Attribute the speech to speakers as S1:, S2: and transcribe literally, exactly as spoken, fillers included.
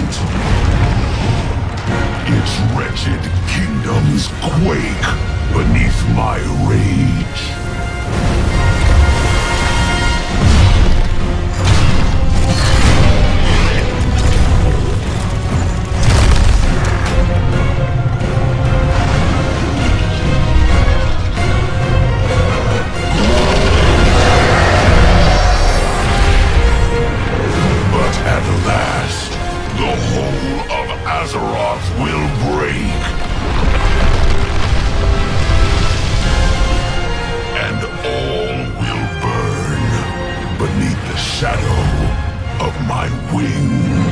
S1: Its wretched kingdoms quake beneath my rage. But at last, the whole of Azeroth will break. And all will burn beneath the shadow of my wings.